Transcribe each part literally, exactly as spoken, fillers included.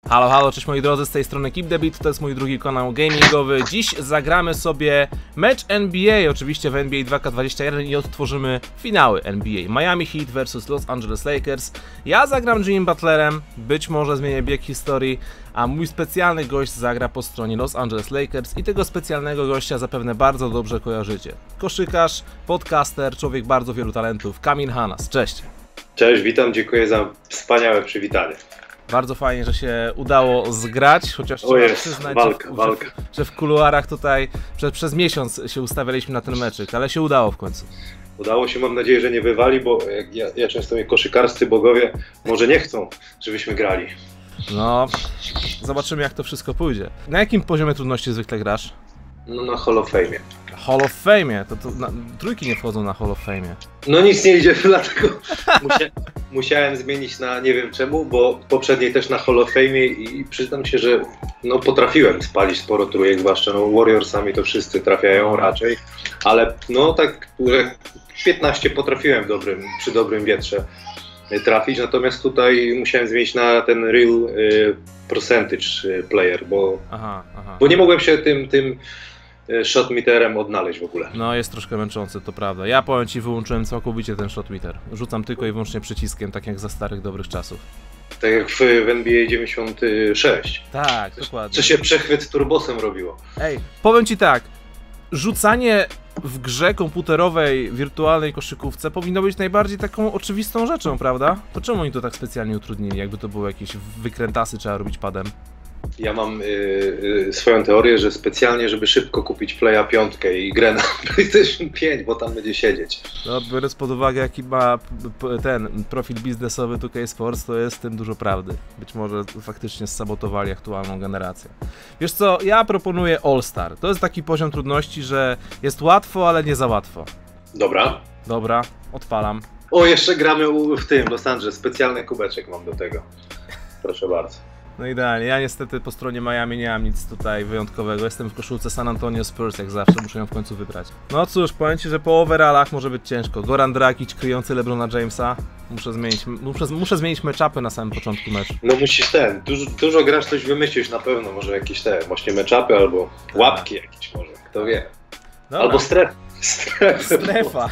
Halo, halo, cześć moi drodzy, z tej strony Keep the Beat, to jest mój drugi kanał gamingowy. Dziś zagramy sobie mecz N B A, oczywiście w N B A dwa K dwadzieścia jeden i odtworzymy finały N B A. Miami Heat versus Los Angeles Lakers. Ja zagram Jimmy Butlerem, być może zmienię bieg historii, a mój specjalny gość zagra po stronie Los Angeles Lakers i tego specjalnego gościa zapewne bardzo dobrze kojarzycie. Koszykarz, podcaster, człowiek bardzo wielu talentów, Kamil Hanas, cześć. Cześć, witam, dziękuję za wspaniałe przywitanie. Bardzo fajnie, że się udało zgrać, chociaż o jest, przyznać, walka, że, w, walka. Że, że w kuluarach tutaj przez, przez miesiąc się ustawialiśmy na ten meczyk, ale się udało w końcu. Udało się, mam nadzieję, że nie wywali, bo jak ja, ja często mówię, koszykarscy bogowie może nie chcą, żebyśmy grali. No, zobaczymy jak to wszystko pójdzie. Na jakim poziomie trudności zwykle grasz? No na Hall of Fame'ie. Hall of Fame'ie? To, to na, trójki nie wchodzą na Hall of Fame'ie. No nic nie idzie, dlatego musia, musiałem zmienić na nie wiem czemu, bo poprzedniej też na Hall of Fame'ie i przyznam się, że no potrafiłem spalić sporo trójek, zwłaszcza no Warriorsami to wszyscy trafiają raczej, ale no tak piętnaście potrafiłem w dobrym, przy dobrym wietrze trafić, natomiast tutaj musiałem zmienić na ten real y, percentage player, bo, aha, aha. bo nie mogłem się tym, tym shot meterem odnaleźć w ogóle. No jest troszkę męczący, to prawda. Ja powiem ci, wyłączyłem całkowicie ten shot meter. Rzucam tylko i wyłącznie przyciskiem, tak jak za starych dobrych czasów. Tak jak w, w N B A dziewięćdziesiąt sześć. Tak, dokładnie. Co się przechwyt turbosem robiło. Ej, powiem ci tak. Rzucanie w grze komputerowej, wirtualnej koszykówce powinno być najbardziej taką oczywistą rzeczą, prawda? To czemu oni to tak specjalnie utrudnili? Jakby to były jakieś wykrętasy, trzeba robić padem. Ja mam y, y, swoją teorię, że specjalnie, żeby szybko kupić Playa piątkę i grę na PlayStation pięć, bo tam będzie siedzieć. No, biorąc pod uwagę, jaki ma ten profil biznesowy two K Sports, to jest w tym dużo prawdy. Być może faktycznie zsabotowali aktualną generację. Wiesz co, ja proponuję All Star. To jest taki poziom trudności, że jest łatwo, ale nie za łatwo. Dobra. Dobra, odpalam. O, jeszcze gramy u, w tym, Los Angeles. Specjalny kubeczek mam do tego. Proszę bardzo. No idealnie. Ja niestety po stronie Miami nie mam nic tutaj wyjątkowego. Jestem w koszulce San Antonio Spurs, jak zawsze, muszę ją w końcu wybrać. No cóż, powiem ci, że po overallach może być ciężko. Goran Dragic kryjący LeBrona Jamesa. Muszę zmienić, muszę, muszę zmienić matchupy na samym początku meczu. No musisz ten, dużo, dużo grasz, coś wymyślisz na pewno, może jakieś te właśnie matchupy albo tak. Łapki jakieś może, kto wie. Dobra. Albo stref. Stref. Strefa.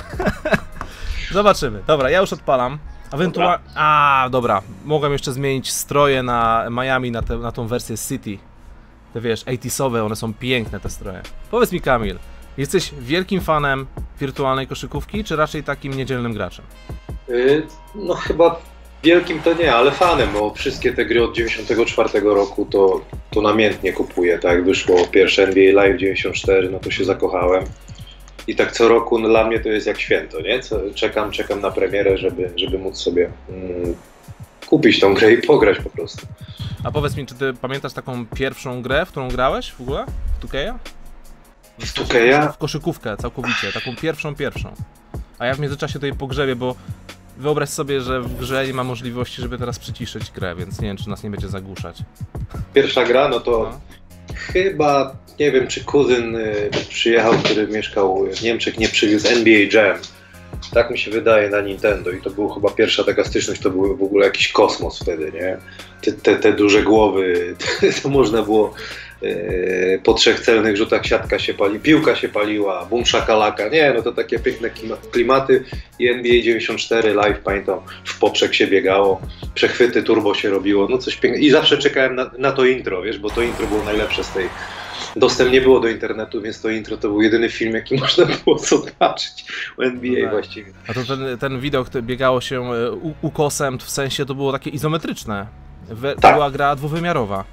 Zobaczymy. Dobra, ja już odpalam. Ewentualnie. A, dobra. Mogłem jeszcze zmienić stroje na Miami na, te, na tą wersję City. Te wiesz, osiemdziesiątowe, one są piękne te stroje. Powiedz mi, Kamil, jesteś wielkim fanem wirtualnej koszykówki, czy raczej takim niedzielnym graczem? Yy, no chyba wielkim to nie, ale fanem, bo wszystkie te gry od dziewięćdziesiątego czwartego roku to, to namiętnie kupuję. Tak jak wyszło pierwsze N B A Live dziewięćdziesiąt cztery, no to się zakochałem. I tak co roku no, dla mnie to jest jak święto, nie? Co, czekam, czekam na premierę, żeby, żeby móc sobie mm, kupić tą grę i pograć po prostu. A powiedz mi, czy ty pamiętasz taką pierwszą grę, w którą grałeś w ogóle? W two K'a? W two K'a? W koszykówkę całkowicie, taką pierwszą, pierwszą. A ja w międzyczasie tutaj pogrzebię, bo wyobraź sobie, że w grze nie ma możliwości, żeby teraz przyciszyć grę, więc nie wiem, czy nas nie będzie zagłuszać. Pierwsza gra, no to no. Chyba, nie wiem, czy kuzyn y, przyjechał, który mieszkał w Niemczech, nie przywiózł N B A Jam. Tak mi się wydaje na Nintendo i to była chyba pierwsza taka styczność, to był w ogóle jakiś kosmos wtedy, nie? Te, te, te duże głowy, to można było y, po trzech celnych rzutach siatka się pali, piłka się paliła, bum szakalaka, nie, no to takie piękne klimaty i N B A dziewięćdziesiąt cztery live, pamiętam, w poprzek się biegało, przechwyty turbo się robiło, no coś pięknego i zawsze czekałem na, na to intro, wiesz, bo to intro było najlepsze z tej. Dostęp nie było do internetu, więc to intro to był jedyny film, jaki można było zobaczyć u N B A no tak. Właściwie. A to ten, ten widok to biegało się u, ukosem, w sensie to było takie izometryczne. We, tak. To była gra dwuwymiarowa.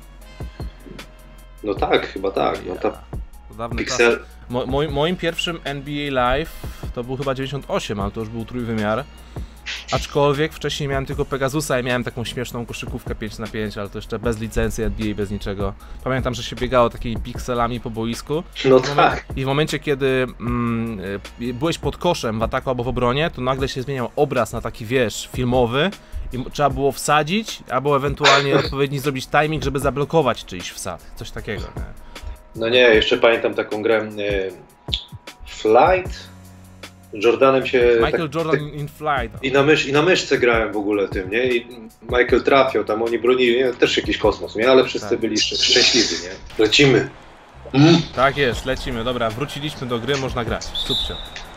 No tak, chyba tak. No ta to dawny Pixel... czas. Mo, moim, moim pierwszym N B A Live to był chyba dziewięćdziesiąt osiem, ale to już był trójwymiar. Aczkolwiek wcześniej miałem tylko Pegasusa i miałem taką śmieszną koszykówkę pięć na pięć, ale to jeszcze bez licencji N B A, bez niczego. Pamiętam, że się biegało takimi pikselami po boisku. No I tak. I w momencie, kiedy mm, byłeś pod koszem w ataku albo w obronie, to nagle się zmieniał obraz na taki, wiesz, filmowy i trzeba było wsadzić, albo ewentualnie odpowiedni zrobić timing, żeby zablokować czyjś wsad. Coś takiego, nie? No nie, jeszcze pamiętam taką grę y, Flight Jordanem się... Michael tak, Jordan tak, in flight. I na, mysz, I na myszce grałem w ogóle tym, nie? I Michael trafiał, tam oni bronili, nie? Też jakiś kosmos, nie? Ale wszyscy Tak. byli szcz- szczęśliwi, nie? Lecimy. Mm. Tak jest, lecimy. Dobra, wróciliśmy do gry, można grać. Super.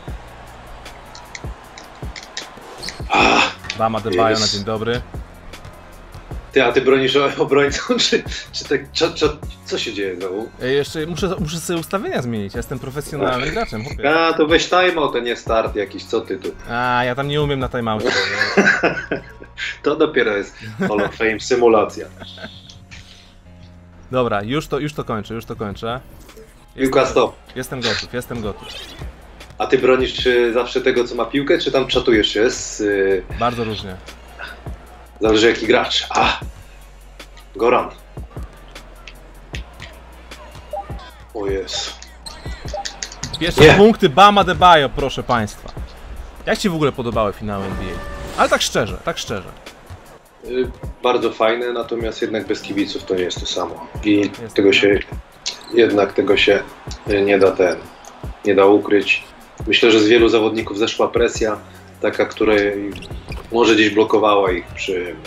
Ah, Bama Debajo jest. na dzień dobry. ty, a ty bronisz o- obrońcą, czy, czy tak, co, co, co się dzieje znowu? Ej, jeszcze muszę, muszę sobie ustawienia zmienić, ja jestem profesjonalnym graczem. Chłopie. A, to weź timeout, a nie start jakiś, co ty tu? A, ja tam nie umiem na timeoutie. To dopiero jest Hall of Fame symulacja. Dobra, już to, już to kończę, już to kończę. Piłka stop. Jestem gotów, jestem gotów. A ty bronisz czy zawsze tego, co ma piłkę, czy tam czatujesz się z... y, Bardzo różnie. Zależy jaki gracz. A! Goran. O Jezu. Pierwsze Nie. punkty Bama Debajo, proszę państwa. Jak ci w ogóle podobały finały N B A? Ale tak szczerze, tak szczerze. Y, Bardzo fajne, natomiast jednak bez kibiców to nie jest to samo. I Jest tego to, się... Jednak tego się y, nie da ten... Nie da ukryć. Myślę, że z wielu zawodników zeszła presja, taka, która może gdzieś blokowała ich przy,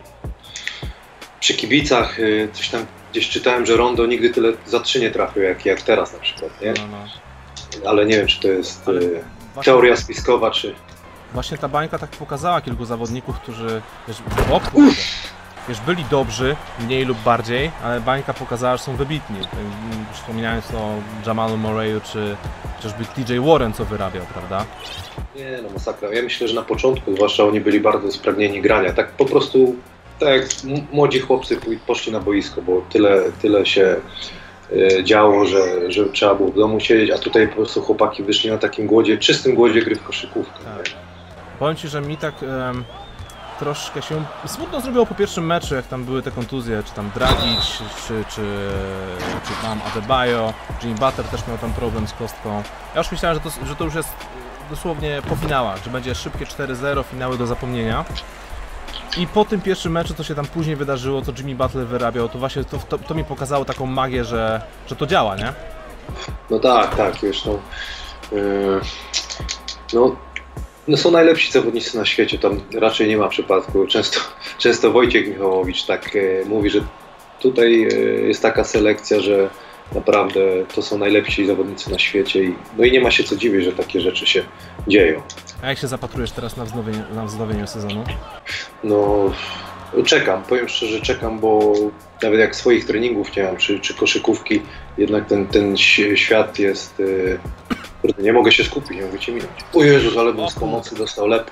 przy kibicach. y, Coś tam gdzieś czytałem, że Rondo nigdy tyle za trzy nie trafił, jak, jak teraz na przykład, nie? No, no. Ale nie wiem, czy to jest Ale y, właśnie- teoria spiskowa, czy... Właśnie ta bańka tak pokazała kilku zawodników, którzy wiesz, o kurde, wiesz, byli dobrzy, mniej lub bardziej, ale bańka pokazała, że są wybitni. Wspominając o Jamalu Murray'u, czy chociażby T J Warren, co wyrabiał, prawda? Nie no, masakra. Ja myślę, że na początku, zwłaszcza oni byli bardzo spragnieni grania. Tak po prostu, tak jak m- młodzi chłopcy pój- poszli na boisko, bo tyle, tyle się y, działo, że, że trzeba było w domu siedzieć, a tutaj po prostu chłopaki wyszli na takim głodzie, czystym głodzie gry w koszykówkę. Tak. nie? Powiem ci, że mi tak em, troszkę się smutno zrobiło po pierwszym meczu, jak tam były te kontuzje, czy tam Dragic, czy, czy, czy tam Adebayo, Jimmy Butler też miał tam problem z kostką. Ja już myślałem, że to, że to już jest dosłownie po finałach, że będzie szybkie cztery zero, finały do zapomnienia. I po tym pierwszym meczu, co się tam później wydarzyło, co Jimmy Butler wyrabiał, to właśnie to, to, to mi pokazało taką magię, że, że to działa, nie? No tak, tak, wiesz, no, yy, no, no są najlepsi zawodnicy na świecie, tam raczej nie ma przypadku. Często, często Wojciech Michałowicz tak e, mówi, że tutaj e, jest taka selekcja, że naprawdę to są najlepsi zawodnicy na świecie i, no i nie ma się co dziwić, że takie rzeczy się dzieją. A jak się zapatrujesz teraz na wznowienie, na wznowienie sezonu? No, czekam, powiem szczerze, czekam, bo nawet jak swoich treningów nie mam, czy, czy koszykówki, jednak ten, ten ś- świat jest... Yy, kurde, nie mogę się skupić, nie mogę cię minąć. O Jezus, ale bym z pomocy dostał lep.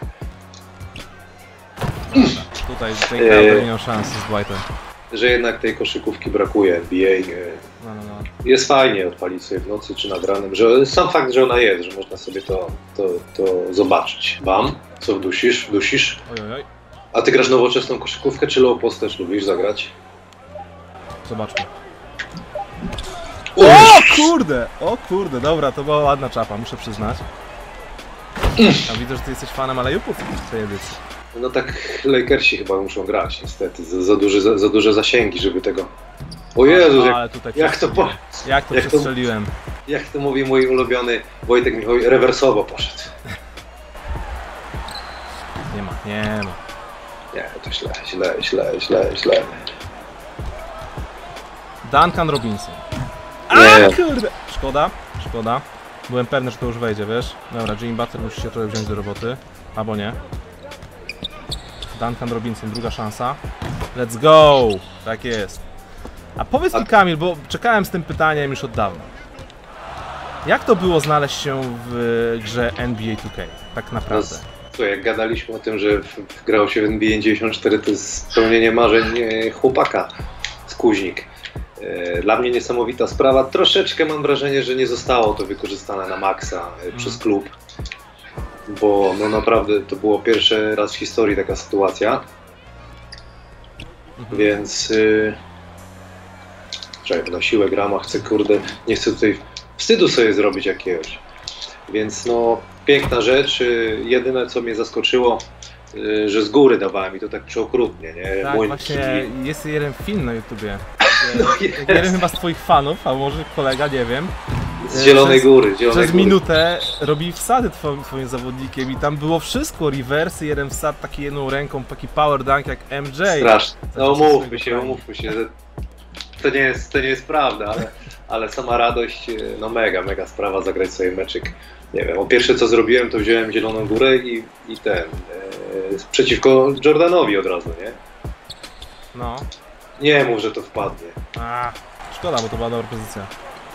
Dobra, tutaj tutaj Eee. Crowder nie miał szansy z Dwightem. Że jednak tej koszykówki brakuje N B A. Yy, No, no, no. jest fajnie odpalić sobie w nocy czy nad ranem, że sam fakt, że ona jest, że można sobie to, to, to zobaczyć. Bam, co wdusisz? Wdusisz? Oj, oj, oj. A ty grasz nowoczesną koszykówkę, czy low post też lubisz zagrać? Zobaczmy. O O kurde! O kurde, dobra, to była ładna czapa, muszę przyznać. A widzę, że ty jesteś fanem alejupów w tej edycji. No tak Lakersi chyba muszą grać niestety, za, za, duże, za, za duże zasięgi, żeby tego... O Jezus, jak, ale tutaj jak to po, Jak to jak to- przestrzeliłem. jak to mówi mój ulubiony Wojtek Michał, rewersowo poszedł. Nie ma, nie ma. Nie, to źle, źle, źle, źle, źle. Duncan Robinson. Nie. A kurde! Szkoda, szkoda. Byłem pewny, że to już wejdzie, wiesz? Dobra, Jimmy Butler musi się trochę wziąć do roboty. Albo nie. Duncan Robinson, druga szansa. Let's go! Tak jest. A powiedz mi, Kamil, bo czekałem z tym pytaniem już od dawna. Jak to było znaleźć się w grze N B A two K? Tak naprawdę. Słuchaj, jak gadaliśmy o tym, że w, w grało się w N B A dziewięćdziesiąt cztery, to jest spełnienie marzeń e, chłopaka z Kuźnik. E, Dla mnie niesamowita sprawa. Troszeczkę mam wrażenie, że nie zostało to wykorzystane na maksa e, Mm. przez klub. Bo no naprawdę to było pierwszy raz w historii taka sytuacja. Mhm. Więc... Yy... Czekaj, na siłę gram, a chcę, kurde, nie chcę tutaj wstydu sobie zrobić jakiegoś. Więc no, piękna rzecz. Yy, jedyne co mnie zaskoczyło, yy, że z góry dawałem i to tak przeokrutnie, nie? Tak, Mój- właśnie jest jeden film na YouTubie. No Jeden jest. chyba z twoich fanów, a może kolega, nie wiem. Z Zielonej przez, Góry. Zielonej przez Góry. minutę robi wsady twoim, twoim zawodnikiem i tam było wszystko, rewersy, jeden wsad taki jedną ręką, taki power dunk jak M J. Strasznie. No Zaczął umówmy się, swojego umówmy się, że to nie jest, to nie jest prawda, ale, ale sama radość, no mega, mega sprawa zagrać sobie meczyk. Nie wiem, o pierwsze co zrobiłem, to wziąłem Zieloną Górę i, i ten, e, przeciwko Jordanowi od razu, nie? No. Nie mów, że to wpadnie. A, szkoda, bo to była dobra pozycja.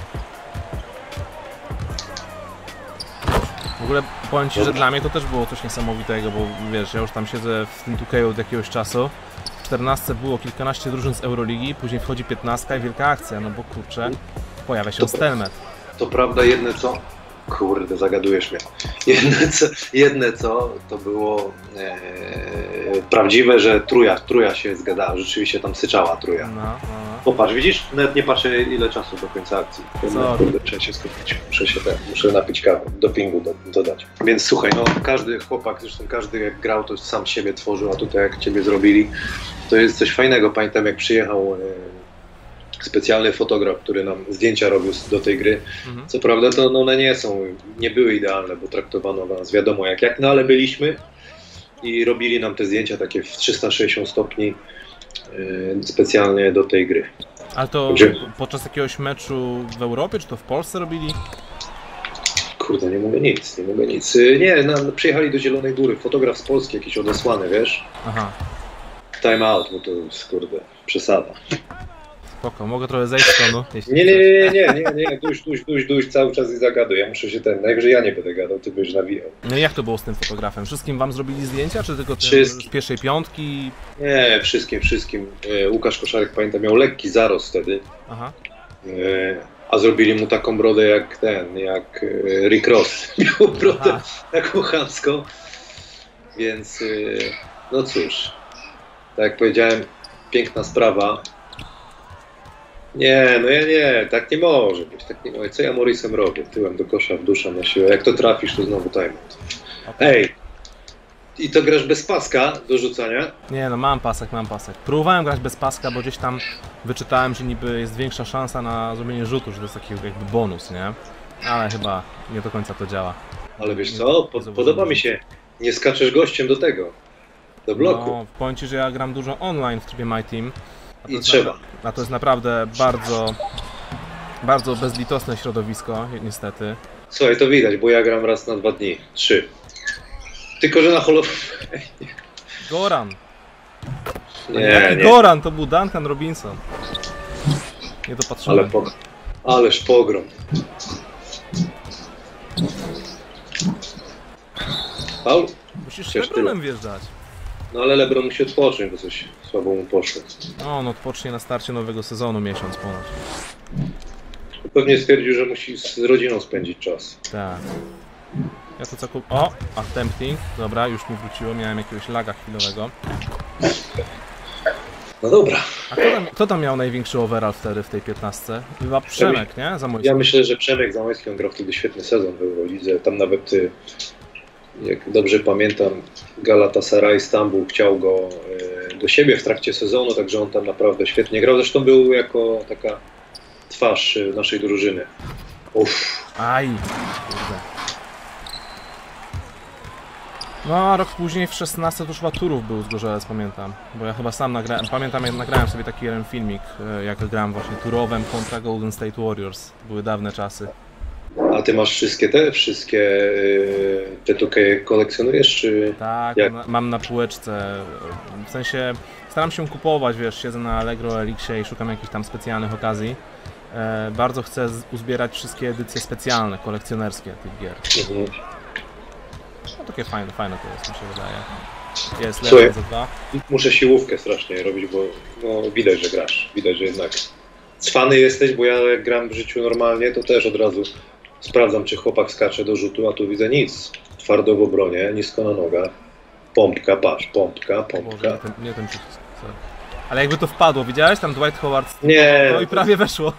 W ogóle powiem ci, że dla mnie to też było coś niesamowitego, bo wiesz, ja już tam siedzę w tym two K od jakiegoś czasu. W czternastce było kilkanaście drużyn z Euroligi, później wchodzi piętnastka i wielka akcja, no bo kurczę, pojawia się To- Stelmet. To prawda, jedne co... Kurde, zagadujesz mnie. Jedne co, jedne co to było e, prawdziwe, że truja, truja się zgadała. Rzeczywiście tam syczała truja. No, no, no. Popatrz, widzisz? Nawet nie patrzę ile czasu do końca akcji. Co? Kurde, muszę się skupić. Muszę się ten, muszę napić kawy, dopingu do, dodać. Więc słuchaj, no każdy chłopak, zresztą każdy jak grał, to sam siebie tworzył, a tutaj jak ciebie zrobili, to jest coś fajnego. Pamiętam jak przyjechał e, specjalny fotograf, który nam zdjęcia robił do tej gry. Mhm. Co prawda to no, one nie są, nie były idealne, bo traktowano nas wiadomo jak, jak, no ale byliśmy i robili nam te zdjęcia takie w trzysta sześćdziesiąt stopni yy, specjalnie do tej gry. Ale to Gdzie? podczas jakiegoś meczu w Europie, czy to w Polsce robili? Kurde, nie mogę nic, nie mogę nic. Yy, Nie, no, przyjechali do Zielonej Góry, fotograf z Polski jakiś odesłany, wiesz? Aha, Time out, bo to jest, kurde, przesada. spoko, mogę trochę zejść z tonu, jeśli Nie, nie, chcesz. nie, nie, nie, nie, duś, duś, duś, duś, cały czas i zagaduj. Ja muszę się ten, najwyżej ja nie będę gadał, ty byś nawijał. No i jak to było z tym fotografem? Wszystkim wam zrobili zdjęcia, czy tylko tym Wszystkim. z pierwszej piątki? Nie, wszystkim, wszystkim. E, Łukasz Koszarek, pamiętam, miał lekki zarost wtedy, Aha. e, a zrobili mu taką brodę jak ten, jak e, Rick Ross. Miał brodę Aha. taką chamską, więc e, no cóż, tak jak powiedziałem, piękna sprawa. Nie, no ja nie, tak nie może być, tak nie może. Co ja Morrisem robię? Tyłem do kosza, w dusza na siłę. Jak to trafisz, to znowu timeout. Ej, i to grasz bez paska do rzucania? Nie no, mam pasek, mam pasek. Próbowałem grać bez paska, bo gdzieś tam wyczytałem, że niby jest większa szansa na zrobienie rzutu, że to jest taki jakby bonus, nie? Ale chyba nie do końca to działa. Ale wiesz Nie- co, nie po, zauważyłem. podoba mi się, nie skaczesz gościem do tego, do bloku. No, powiem ci, że ja gram dużo online w trybie My Team. A to I jest trzeba. napra- A to jest naprawdę bardzo, bardzo bezlitosne środowisko, niestety. Słuchaj, to widać, bo ja gram raz na dwa dni, trzy. Tylko, że na holo... Goran! Nie, Jaki nie, Goran? To był Duncan Robinson. Nie dopatrzyłem. ale po... Ależ pogrom. Paul? Musisz Przecież Lebronem wjeżdżać. No ale Lebron musi odpocząć, bo coś słabo mu poszło. No, no odpocznie na starcie nowego sezonu miesiąc ponad. Pewnie stwierdził, że musi z rodziną spędzić czas. Tak. Ja to co kup... O! Attempting. Dobra, już mi wróciło. Miałem jakiegoś laga chwilowego. No dobra. A kto tam, kto tam miał największy overall wtedy w tej piętnastce? Chyba Przemek, nie? Za mój Ja myślę, że Przemek Zamojski, on grał wtedy świetny sezon w Eurolidze. Tam nawet, y, jak dobrze pamiętam, Galatasaray Stambuł chciał go y, do siebie w trakcie sezonu, także on tam naprawdę świetnie grał. Zresztą był jako taka twarz y, naszej drużyny. Uff. Aj! Kurde. No, a rok później w szesnastce to już chyba Turów był z Gorzelec, pamiętam. Bo ja chyba sam nagrałem, pamiętam jak nagrałem sobie taki jeden filmik, e, jak grałem właśnie Turowem kontra Golden State Warriors. Były dawne czasy. A ty masz wszystkie te, wszystkie y, te tukie kolekcjonujesz, czy... Tak, Jak? na, mam na półeczce, w sensie staram się kupować, wiesz, siedzę na Allegro, Elixie i szukam jakichś tam specjalnych okazji. E, bardzo chcę z, uzbierać wszystkie edycje specjalne, kolekcjonerskie tych gier. Mhm. No takie fajne, fajne to jest, mi się wydaje. Jest Słuchaj. Level za dwa. Muszę siłówkę strasznie robić, bo no, widać, że grasz. Widać, że jednak cwany jesteś, bo ja jak gram w życiu normalnie, to też od razu sprawdzam, czy chłopak skacze do rzutu, a tu widzę nic. Twardo w obronie, nisko na nogach. Pompka, patrz, pompka, Boże, pompka. nie ten, nie ten przycisk. Sorry. Ale jakby to wpadło, widziałeś? Tam Dwight Howard Nie, no i prawie weszło.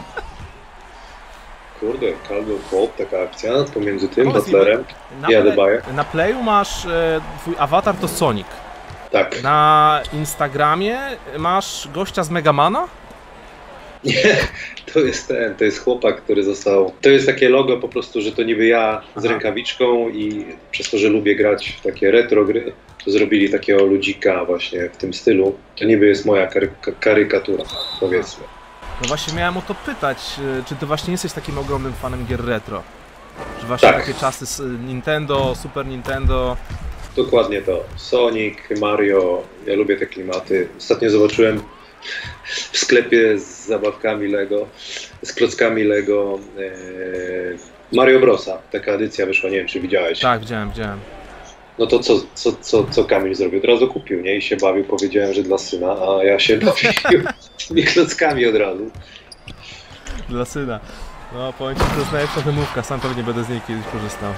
kurde, Caldwell Pope, taka akcja pomiędzy tym, Powiedz mi, Butlerem Na, i play, Adebayo. na playu masz, e, twój awatar to Sonic. Tak, Na Instagramie masz gościa z Megamana? Nie, to jest ten, to jest chłopak, który został... To jest takie logo po prostu, że to niby ja z Aha. rękawiczką i przez to, że lubię grać w takie retro gry, to zrobili takiego ludzika właśnie w tym stylu. To niby jest moja kary karykatura, powiedzmy. No właśnie miałem o to pytać, y, czy ty właśnie jesteś takim ogromnym fanem gier retro? Czy właśnie Tak. takie czasy z Nintendo, Super Nintendo? Dokładnie to. Sonic, Mario, ja lubię te klimaty. Ostatnio zobaczyłem w sklepie z zabawkami Lego, z klockami Lego e, Mario Brosa. Taka edycja wyszła, nie wiem czy widziałeś. Tak, widziałem, widziałem. No to co, co, co, co Kamil zrobił? Od razu kupił, nie? I się bawił, powiedziałem, że dla syna, a ja się bawił tymi klockami od razu. Dla syna. No powiem ci, to jest najlepsza wymówka, sam pewnie będę z niej kiedyś korzystał.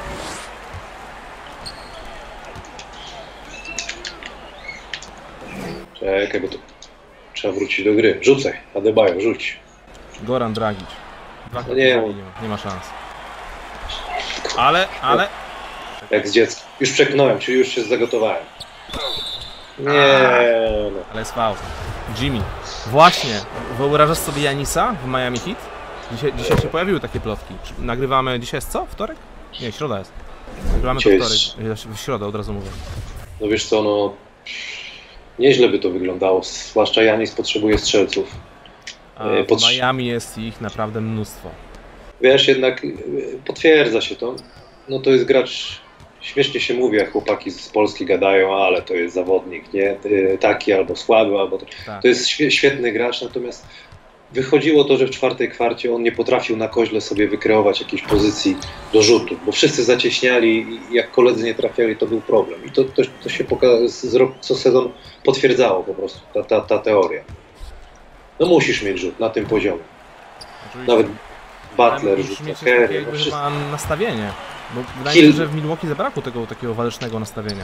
Czekaj, bo to trzeba wrócić do gry. Rzucaj, Adebayo, rzuć. Goran Dragic. Dwa No nie, nie, ma, nie ma szans. Ale, ale... Jak z dziecka. Już przeknąłem, czyli już się zagotowałem. Nie, no. Ale jest faul. Jimmy. Właśnie, wyobrażasz sobie Janisa w Miami Heat? Dzisiaj, dzisiaj się pojawiły takie plotki. Nagrywamy, dzisiaj jest co? Wtorek? Nie, środa jest. Nagrywamy to Dzisiaj wtorek, jest- w środę od razu mówię. No wiesz co, no... Nieźle by to wyglądało, zwłaszcza Janis potrzebuje strzelców. A E, w potrz- Miami jest ich naprawdę mnóstwo. Wiesz, jednak y, potwierdza się to. No to jest gracz, śmiesznie się mówi, jak chłopaki z Polski gadają, ale to jest zawodnik, nie? Y, Taki albo słaby, albo... To, Tak. to jest świe- świetny gracz, natomiast wychodziło to, że w czwartej kwarcie on nie potrafił na koźle sobie wykreować jakiejś pozycji do rzutu, bo wszyscy zacieśniali i jak koledzy nie trafiali, to był problem. I to, to, to się poka- z rok, co sezon potwierdzało po prostu, ta, ta, ta teoria. No musisz mieć rzut na tym poziomie. Oczywiście. Nawet Ale Butler musisz rzuca, mieć Kerry, takie no jakby wszyscy. chyba nastawienie. Bo wydaje Hill- mi się, że w Milwaukee zabrakło tego takiego walecznego nastawienia.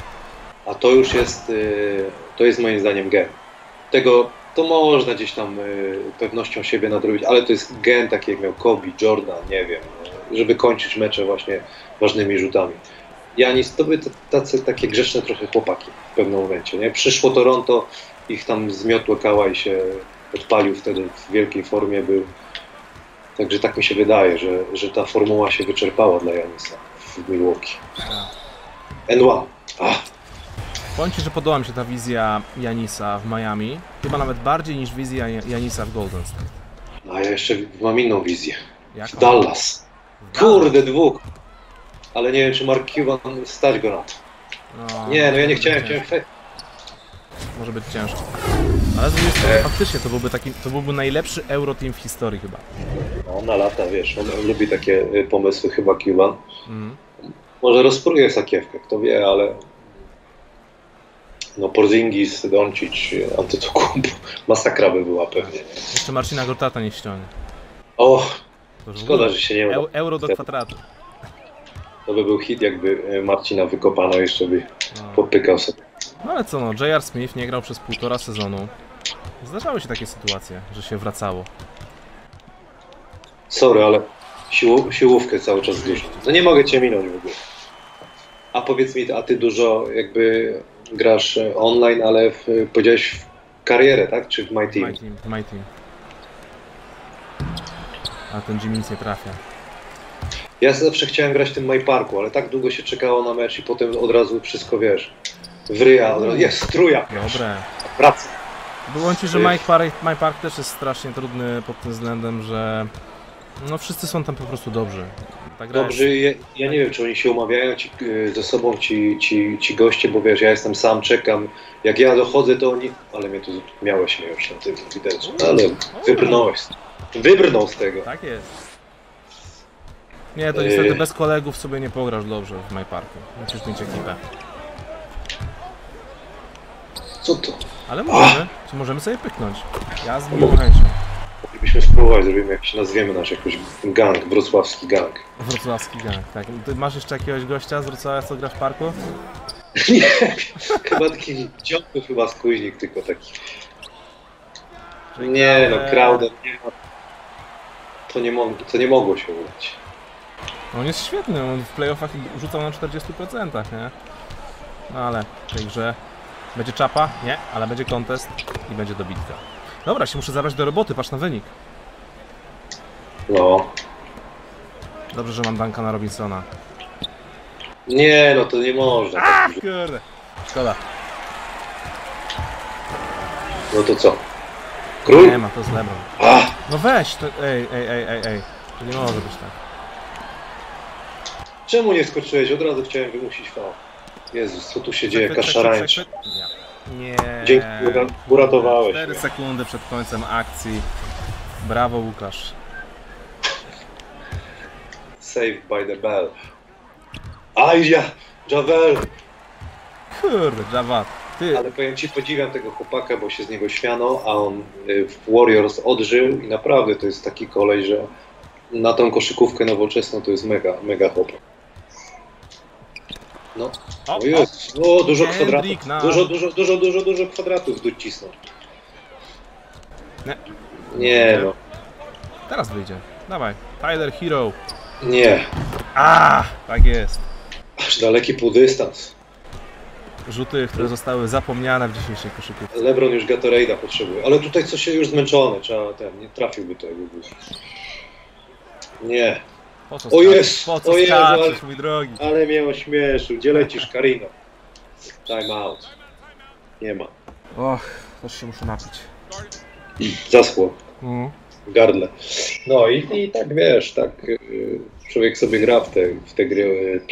A to już jest, y, to jest moim zdaniem gen. Tego, to można gdzieś tam y, pewnością siebie nadrobić, ale to jest gen taki jak miał Kobe, Jordan, nie wiem, y, żeby kończyć mecze właśnie ważnymi rzutami. Janis, to były t- tacy, takie grzeczne trochę chłopaki w pewnym momencie, nie? Przyszło Toronto, ich tam zmiotło kała i się odpalił wtedy w wielkiej formie był. Także tak mi się wydaje, że, że ta formuła się wyczerpała dla Janisa w Milwaukee. Tak. N jeden. Ah. Powiem ci, że podoba mi się ta wizja Janisa w Miami. Chyba nawet bardziej niż wizja Janisa w Golden State. A ja jeszcze mam inną wizję. Jaką? W Dallas. Kurde, dwóch. Ale nie wiem, czy Mark Cuban stać go na to. No, Nie, no ja nie może chciałem, być chciałem ciężko. fe... Może być ciężko. Ale z drugiej strony E. faktycznie to byłby taki, to byłby najlepszy Euroteam w historii chyba. No, na lata, wiesz, on, on lubi takie y, pomysły chyba Cuban. Mhm. Może rozpruje sakiewkę, kto wie, ale... No Porzingis, Doncic, Antetokounmpo, masakra by była pewnie. Nie? Jeszcze Marcina Gortata nie ściągnie. O, To już w szkoda, ogóle. że się nie uda. Eu, euro do kwadratu. To by był hit, jakby y, Marcina wykopano, jeszcze by No. popykał sobie. no ale co no, J R. Smith nie grał przez półtora sezonu. Zdarzały się takie sytuacje, że się wracało. Sorry, ale siło, siłówkę cały czas dużo. No nie mogę cię minąć w ogóle. A powiedz mi, a ty dużo jakby grasz e, online, ale w, powiedziałeś w karierę, tak? Czy w My Team? My team, my team. A ten Jimmy nic nie trafia. Ja zawsze chciałem grać w tym My Parku, ale tak długo się czekało na mecz i potem od razu wszystko, wiesz, w ryja, od razu, jest, truja, Dobre. wraca. Było ci, że Mike Park, My Park też jest strasznie trudny pod tym względem, że no wszyscy są tam po prostu dobrzy. Ta gra Dobrze, ja, ja nie wiem, czy oni się umawiają ci, y, ze sobą, ci, ci, ci goście, bo wiesz, ja jestem sam, czekam, jak ja dochodzę, to oni... Ale mnie tu miałeś mnie już na tym widać, ale wybrnąłeś. Wybrnął z tego. Tak jest. Nie, to Yy. niestety bez kolegów sobie nie pograsz dobrze w My Parku. Musisz mieć ekipę. Co to? Ale możemy, czy możemy sobie pyknąć. Ja z miłą chęcią. Moglibyśmy spróbować, zrobimy jakiś, nazwiemy nasz jakiś gang, wrocławski gang. Wrocławski gang, tak. Ty masz jeszcze jakiegoś gościa z Wrocławia, co gra w parku? Nie, chyba taki ciągły chyba skuźnik, tylko taki. Czyli Nie no, Crowder- Crowder nie ma. To nie, mo to nie mogło się udać. On jest świetny, on w playoffach rzucał na czterdzieści procent, nie? No ale w tej grze będzie czapa? Nie, ale będzie kontest i będzie dobitka. Dobra, się muszę zabrać do roboty, patrz na wynik. No. Dobrze, że mam Duncana Robinsona. Nie, no to nie można. A, kurde. Szkoda. No to co? Król? Nie ma, to z LeBron. A! No weź, to... ej, ej, ej, ej, ej. To nie może być tak. Czemu nie skoczyłeś? Od razu chciałem wymusić faul. Jezus, co tu się dzieje? Kaszarańcz. Nie. Dzięki, uratowałeś cztery mnie. sekundy przed końcem akcji. Brawo, Łukasz. Saved by the bell. Aj ja! Javel! Kurde, Javad. Ty. Ale powiem ci, podziwiam tego chłopaka, bo się z niego śmiano, a on w Warriors odżył i naprawdę to jest taki kolej, że na tą koszykówkę nowoczesną to jest mega, mega chłopak. No, O, o jest, o, dużo Kendrick kwadratów, na- dużo, dużo, dużo, dużo, dużo kwadratów docisnął. Nie. Nie no, Teraz wyjdzie. Dawaj. Tyler Hero. nie, A, tak jest. aż daleki półdystans. Rzuty, które zostały zapomniane w dzisiejszej koszykówce. LeBron już Gatorade'a potrzebuje, ale tutaj coś się już zmęczony, trzeba ten, nie trafiłby to jakby był. Nie, Po co O skaczesz? jest, Po co o Jezu, skaczesz, ale- mój drogi? ale mnie ośmieszył, gdzie lecisz Karino? Time out. Nie ma. Och, też się muszę napić. Zaschło Mhm. w gardle. No i, i tak wiesz, tak y, człowiek sobie gra w te, w te gry. y,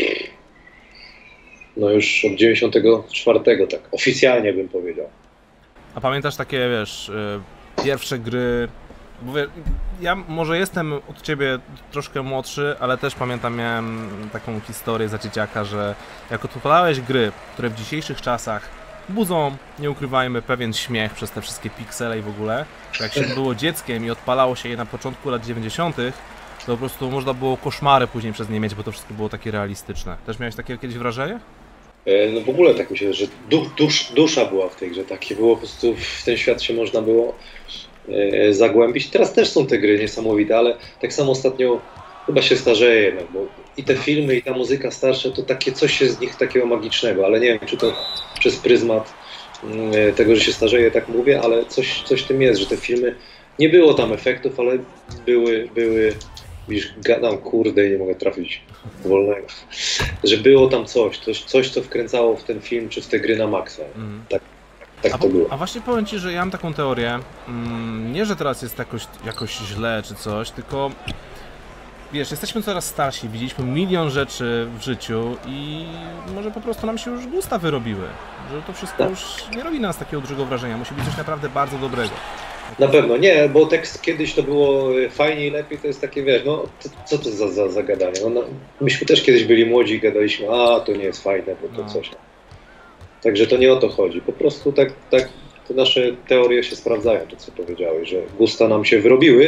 No już od dziewięćdziesiątego czwartego, tak oficjalnie bym powiedział. A pamiętasz takie, wiesz, y, pierwsze gry... Bo wie, ja może jestem od ciebie troszkę młodszy, ale też pamiętam, miałem taką historię za dzieciaka, że jak odpalałeś gry, które w dzisiejszych czasach budzą, nie ukrywajmy, pewien śmiech przez te wszystkie piksele i w ogóle, to jak się było dzieckiem i odpalało się je na początku lat dziewięćdziesiątych, to po prostu można było koszmary później przez nie mieć, bo to wszystko było takie realistyczne. Też miałeś takie kiedyś wrażenie? E, No w ogóle tak myślę, że du, dusz, dusza była w tej grze, takie było po prostu, w ten świat się można było e, zagłębić. Teraz też są te gry niesamowite, ale tak samo ostatnio chyba się starzeje, no, bo i te filmy, i ta muzyka starsza, to takie coś jest z nich takiego magicznego, ale nie wiem, czy to przez pryzmat mm, tego, że się starzeje, tak mówię, ale coś, coś w tym jest, że te filmy, nie było tam efektów, ale były, były, widzisz, gadam, kurde, i nie mogę trafić wolnego, że było tam coś, coś, coś, co wkręcało w ten film, czy w te gry na maksa. Mhm. Tak, tak A, to po, było. a właśnie powiem ci, że ja mam taką teorię, mm, nie, że teraz jest jakoś, jakoś źle czy coś, tylko wiesz, jesteśmy coraz starsi, widzieliśmy milion rzeczy w życiu i może po prostu nam się już gusta wyrobiły, że to wszystko Tak. już nie robi na nas takiego dużego wrażenia, musi być coś naprawdę bardzo dobrego. Na pewno, nie, bo tekst kiedyś to było fajnie i lepiej, to jest takie, wiesz, no to, co to za, za zagadanie? No, no, myśmy też kiedyś byli młodzi i gadaliśmy, a to nie jest fajne, bo to No. coś. Także to nie o to chodzi, po prostu tak, tak te nasze teorie się sprawdzają, to co powiedziałeś, że gusta nam się wyrobiły.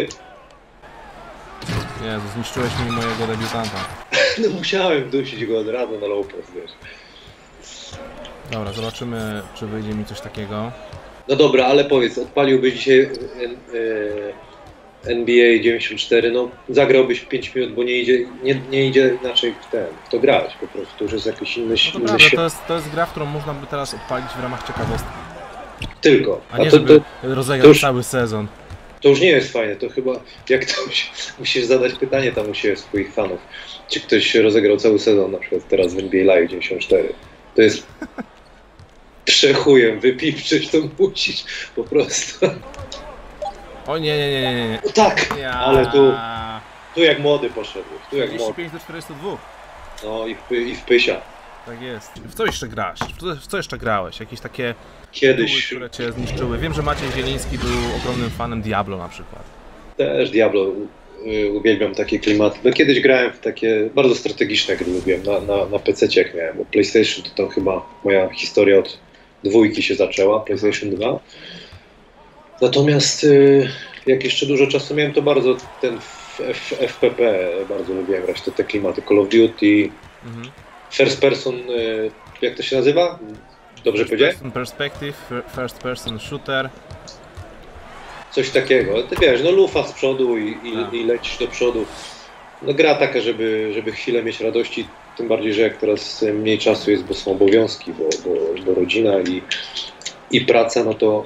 Jezu, zniszczyłeś mi mojego debiutanta. No musiałem dusić go od razu na low post, wiesz. Dobra, zobaczymy, czy wyjdzie mi coś takiego. No dobra, ale powiedz, odpaliłbyś dzisiaj e, e, N B A dziewięćdziesiąt cztery, no zagrałbyś pięć minut, bo nie idzie, nie, nie idzie inaczej w ten, w to grać po prostu, to już jest jakiś inny, No to inny prawda, świat. to jest, to jest gra, którą można by teraz odpalić w ramach ciekawostki, Tylko, a nie to, żeby to, rozegrać to już- cały sezon. to już nie jest fajne, to chyba, jak ktoś, musisz zadać pytanie tam u siebie swoich fanów, czy ktoś rozegrał cały sezon, na przykład teraz w N B A Live dziewięćdziesiąt cztery, to jest przechujem, wypipczyć to musisz, po prostu. O nie, nie, nie, nie, nie, nie. No tak, Ja... ale tu, tu jak młody poszedłeś, tu jak trzydzieści młody, pięć do czterdziestu dwóch. no i w, py- i w pysia. Tak jest. W co jeszcze grasz? W co, w co jeszcze grałeś? Jakieś takie Kiedyś tytuły, które cię zniszczyły? Wiem, że Maciej Zieliński był ogromnym fanem Diablo na przykład. też Diablo, y, uwielbiam takie klimaty. No kiedyś grałem w takie bardzo strategiczne gry, lubiłem na, na, na pececie jak miałem, bo PlayStation to tam chyba moja historia od dwójki się zaczęła, PlayStation dwa. Natomiast y, jak jeszcze dużo czasu miałem, to bardzo ten F, F, F P P bardzo lubiłem grać, te, te klimaty Call of Duty, Mhm. First Person, y, jak to się nazywa? Dobrze powiedziałem? Person perspective, fir- first person shooter. Coś takiego. Ty wiesz, no lufa z przodu i, i, Tak. i lecisz do przodu. No gra taka, żeby, żeby chwilę mieć radości, tym bardziej, że jak teraz mniej czasu jest, bo są obowiązki, bo, bo, bo rodzina i, i praca, no to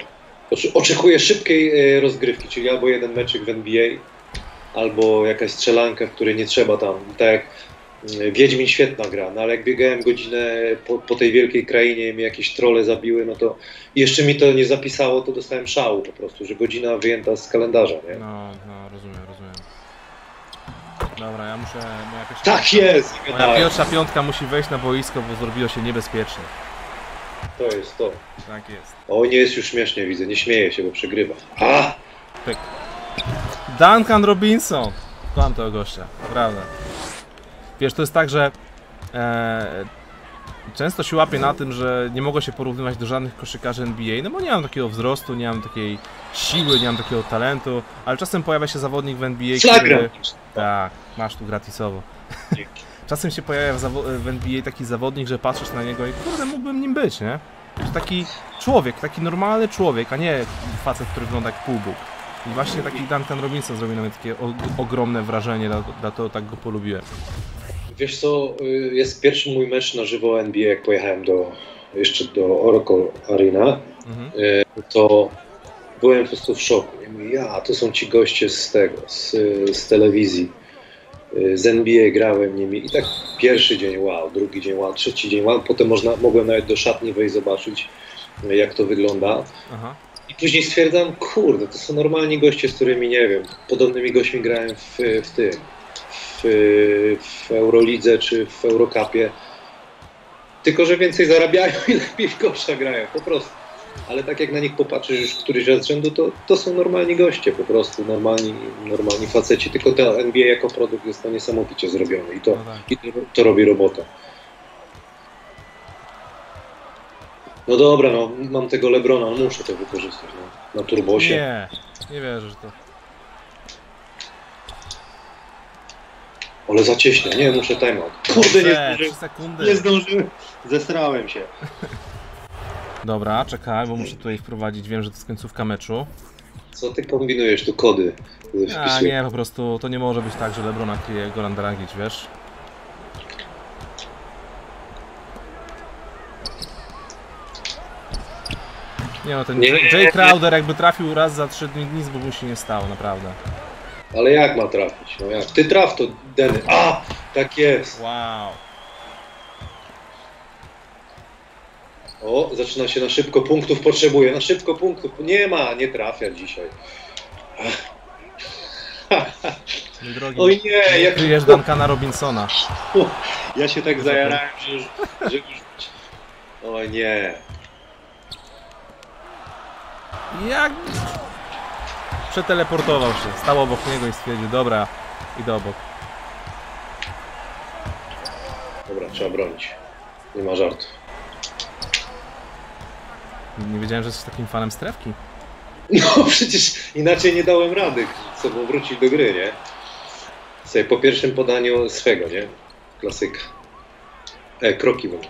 Oczekuję szybkiej e, rozgrywki, czyli albo jeden meczyk w N B A, albo jakaś strzelanka, w której nie trzeba tam, tak jak Wiedźmin świetna gra, no ale jak biegałem godzinę po, po tej wielkiej krainie i mnie jakieś trolle zabiły, no to jeszcze mi to nie zapisało, to dostałem szału po prostu, że godzina wyjęta z kalendarza, nie? No, no, rozumiem, rozumiem. Dobra, ja muszę... Moja pierwsza Tak jest! Moja pierwsza piątka musi wejść na boisko, bo zrobiło się niebezpiecznie. To jest to. Tak jest. O, nie jest już śmiesznie, widzę, nie śmieję się, bo przegrywa. A! Pyk. Duncan Robinson! Kocham tego gościa, naprawdę. Wiesz, to jest tak, że e, często się łapię na tym, że nie mogę się porównywać do żadnych koszykarzy N B A, no bo nie mam takiego wzrostu, nie mam takiej siły, nie mam takiego talentu, ale czasem pojawia się zawodnik w N B A, który... Tak, masz tu gratisowo. Czasem się pojawia w, w N B A taki zawodnik, że patrzysz na niego i kurde, mógłbym nim być, nie? Że taki człowiek, taki normalny człowiek, a nie facet, który wygląda jak półbóg. I właśnie taki Duncan Robinson zrobił na mnie takie o, ogromne wrażenie, dlatego tak go polubiłem. Wiesz co, jest pierwszy mój mecz na żywo N B A, jak pojechałem do, jeszcze do Oracle Arena, mhm. to byłem po prostu w szoku. Ja mówię, ja, to są ci goście z tego, z, z telewizji, z N B A grałem nimi i tak pierwszy dzień wow, drugi dzień wow, trzeci dzień wow, potem można, mogłem nawet do szatni wejść zobaczyć, jak to wygląda. Aha. I później stwierdzam, kurde, to są normalni goście, z którymi, nie wiem, podobnymi gośćmi grałem w, w tym, w, w Eurolidze czy w Eurocupie. Tylko że więcej zarabiają i lepiej w kosza grają, po prostu. Ale tak jak na nich popatrzysz już któryś raz z rzędu, to, to są normalni goście, po prostu, normalni, normalni faceci. Tylko ta N B A jako produkt jest to niesamowicie zrobiony i to, no tak. i to, to robi robotę. No dobra, no mam tego Lebrona, no muszę to wykorzystać, no, na turbosie. Nie, nie wierzę, że to... Ale za cieśnie, nie, muszę timeout. Kurde, nie zdążyłem, sekundy. nie zdążyłem, zesrałem się. Dobra, czekaj, bo muszę tutaj wprowadzić, wiem, że to jest końcówka meczu. Co ty kombinujesz, tu kody A nie, po prostu to nie może być tak, że Lebrona kryje Goran Dragic, wiesz? Nie no, ten nie, Jay Crowder jakby trafił raz za trzy dni, nic by mu się nie stało, naprawdę. Ale jak ma trafić? No jak? Ty traf to, Denny. A! Tak jest! Wow. O, zaczyna się na szybko punktów, potrzebuje, na szybko punktów. Nie ma, nie trafia dzisiaj. Mój drogi, oj nie, jak kryjesz Duncana Robinsona. Ja się tak zajarałem, że już... Że już... O nie. Jak? Przeteleportował się, stał obok niego i stwierdził, dobra, idę obok. Dobra, trzeba bronić. Nie ma żartu. Nie wiedziałem, że jesteś takim fanem strefki. No przecież inaczej nie dałem rady, co bo wrócić do gry, nie? Sobie po pierwszym podaniu swego, nie? Klasyka. E, kroki może.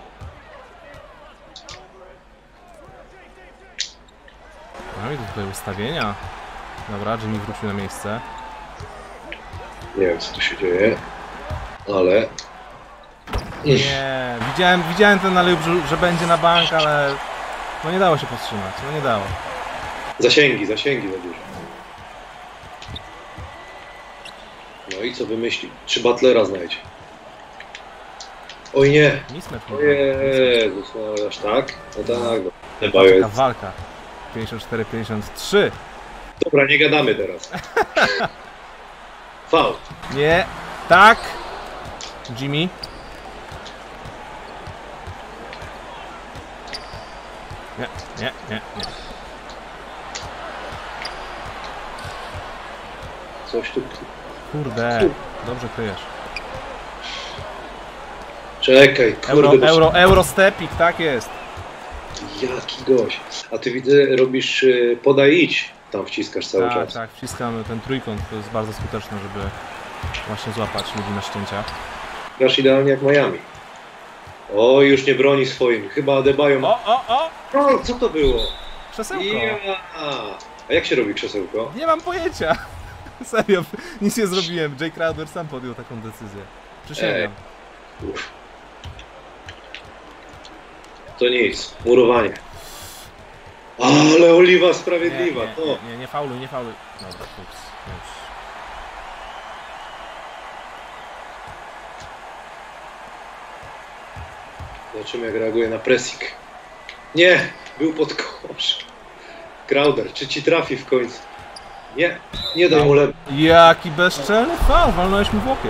No i tutaj ustawienia. Dobra, Jimmy wrócił na miejsce. Nie wiem, co tu się dzieje, ale... Nie, widziałem, widziałem ten nalep, że, że będzie na bank, ale... No nie dało się powstrzymać, no nie dało. Zasięgi, zasięgi za dużo. No i co wymyśli? Czy Butlera znajdź? Oj nie! O Jezus, no aż tak? No tak, no. Chyba jest. Walka. pięćdziesiąt cztery pięćdziesiąt trzy. Dobra, nie gadamy teraz. Faul. Nie. Tak. Jimmy. Nie, nie, nie, nie. Coś tu... Kurde, dobrze kryjesz. Czekaj, kurde. Euro, euro, eurostepik, tak jest. Jaki gość. A ty widzę, robisz podaj idź. Tam wciskasz cały tak, czas. Tak, wciskamy ten trójkąt, to jest bardzo skuteczne, żeby właśnie złapać ludzi na ścięcia. Grasz idealnie jak Miami. O, już nie broni swoim. Chyba Adebayo ma... O, o, o! O, co to było? Krzesełko. Ja. A jak się robi krzesełko? Nie mam pojęcia. Serio, nic nie zrobiłem. Jay Crowder sam podjął taką decyzję. Przysięgam. To nic. Murowanie. Ale oliwa sprawiedliwa, nie, to. nie, nie, nie fauluj, nie fauluj. Dobra, Fuchs, już. Zobaczymy, jak reaguje na pressing. Nie, był pod kosz. Crowder, czy ci trafi w końcu? Nie, nie daj mu lepiej. Jaki bezczelny faul, walnąłeś mu w łokieć.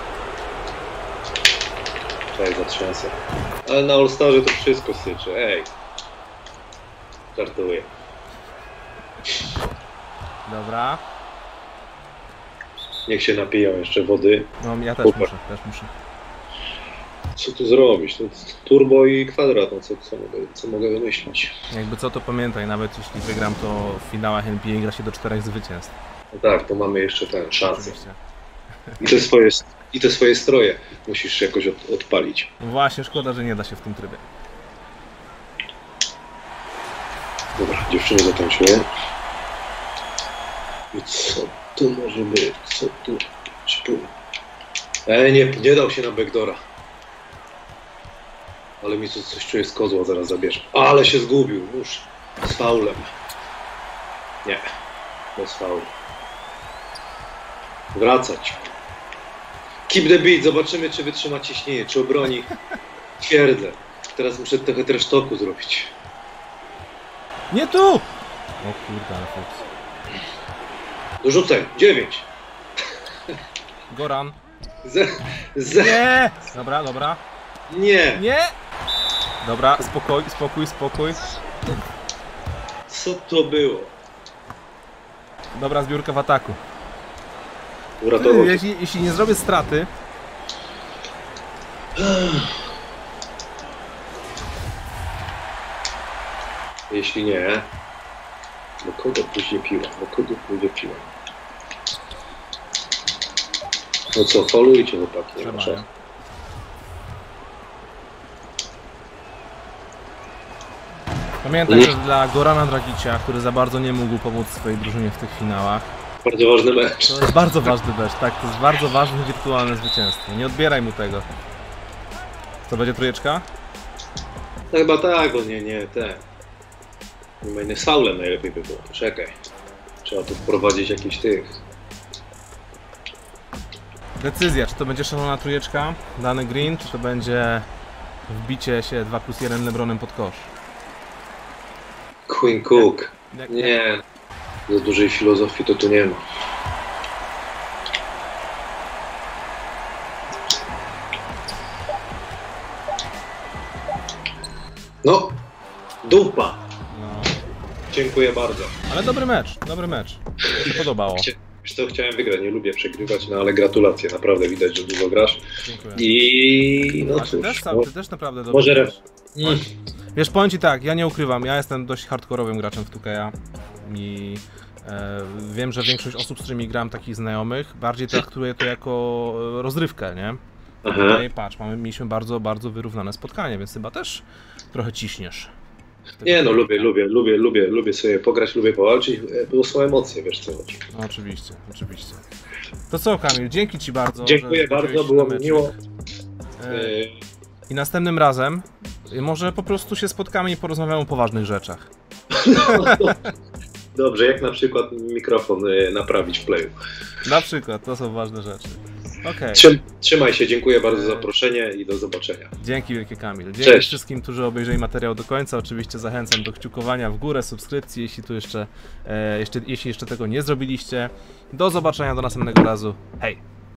Czekaj, zatrzęsę. Ale na All-Starze to wszystko syczy, ej. Żartuję. Dobra. Niech się napiją jeszcze wody. No ja też Super. muszę, też muszę. Co tu zrobić? No, turbo i kwadrat, no co, co, mogę, co mogę wymyślić? Jakby co to pamiętaj, nawet jeśli wygram, to w finałach N B A gra się do czterech zwycięstw. No tak, to mamy jeszcze tę szansę. Oczywiście. I te swoje, i te swoje stroje musisz jakoś od, odpalić. No właśnie, szkoda, że nie da się w tym trybie. Dobra, dziewczyny zakończyły. I co tu może być? Co tu? Ej, nie, nie dał się na backdora. Ale mi tu coś czuję z kozła, zaraz zabierze. Ale się zgubił, nóż. Z faulem. Nie, bez faulu. Wracać. Keep the beat, zobaczymy, czy wytrzyma ciśnienie, czy obroni twierdzę. Teraz muszę trochę tresztoku zrobić. Nie tu! O kurde, ale Fuchs. Dorzucaj, dziewięć. Goran. Z, z, Nie! Dobra, dobra. nie. Nie! Dobra, spokój, spokój, spokój. Co to było? Dobra zbiórka w ataku. Uratował. Jeśli, jeśli nie zrobię straty... Jeśli nie, do kogo pójdzie piła? Do kogo pójdzie piła? No co, folujcie chłopaki, nie ma Trzeba, czasu. Pamiętaj, że dla Gorana Dragicia, który za bardzo nie mógł pomóc swojej drużynie w tych finałach, Bardzo ważny mecz. to jest bardzo ważny mecz, tak, to jest bardzo ważne wirtualne zwycięstwo. Nie odbieraj mu tego. Co, będzie trójeczka? No chyba tak, bo nie, nie, te. Nie z faulem najlepiej by było. Czekaj. Trzeba tu wprowadzić jakiś tych. Decyzja, czy to będzie szalona trójeczka, dany green, czy to będzie wbicie się dwa plus jeden LeBronem pod kosz. Queen Cook. Jak- Nie. Za dużej filozofii to tu nie ma. No. Dupa. No. Dziękuję bardzo. Ale dobry mecz, dobry mecz. Mi się podobało. Chcia- Wiesz co, chciałem wygrać, nie lubię przegrywać, no ale gratulacje, naprawdę widać, że dużo grasz. Dziękuję. I no A ty cóż, też, no, ty też naprawdę dobrze może grasz. ref... Mm. Wiesz, powiem ci tak, ja nie ukrywam, ja jestem dość hardkorowym graczem w two K i e, wiem, że większość osób, z którymi gram, takich znajomych, bardziej traktuje to jako e, rozrywkę, nie? Aha. Tutaj patrz, mamy, mieliśmy bardzo, bardzo wyrównane spotkanie, więc chyba też trochę ciśniesz. Nie no, lubię, lubię, lubię, lubię, lubię sobie pograć, lubię powalczyć, bo są emocje, wiesz co chodzi. No, oczywiście, oczywiście. To co, Kamil, dzięki ci bardzo. Dziękuję że bardzo, zgodziłeś się było na mi mecz. miło. E, Yy, I następnym razem y, może po prostu się spotkamy i porozmawiamy o poważnych rzeczach. Dobrze, jak na przykład mikrofon y, naprawić w playu. Na przykład, to są ważne rzeczy. Okej. Trzym, trzymaj się, dziękuję bardzo za zaproszenie i do zobaczenia. Dzięki wielkie, Kamil. Dzięki Cześć. wszystkim, którzy obejrzeli materiał do końca. Oczywiście zachęcam do kciukowania w górę, subskrypcji, jeśli tu jeszcze, e, jeszcze, jeśli jeszcze tego nie zrobiliście. Do zobaczenia, do następnego razu. Hej!